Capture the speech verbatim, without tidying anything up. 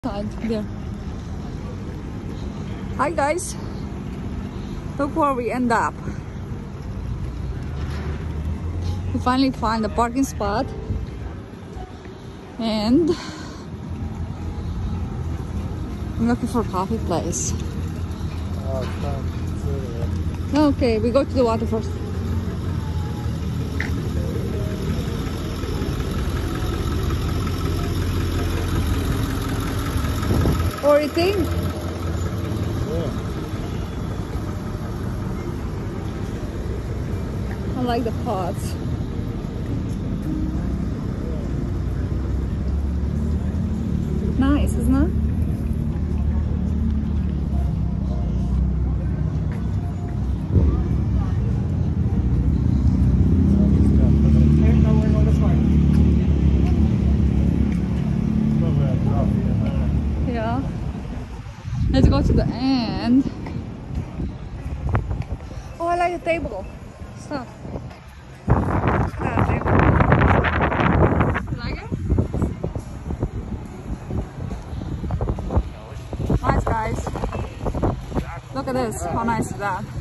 There. Hi guys, look where we end up. We finally found a parking spot and I'm looking for a coffee place. Okay, we go to the water first. What do you think? Yeah. I like the pots. Nice, isn't it? Yeah. Let's go to the end. Oh, I like the table. Stop. Yeah, table. You like it? Nice, guys. Look at this. How nice is that?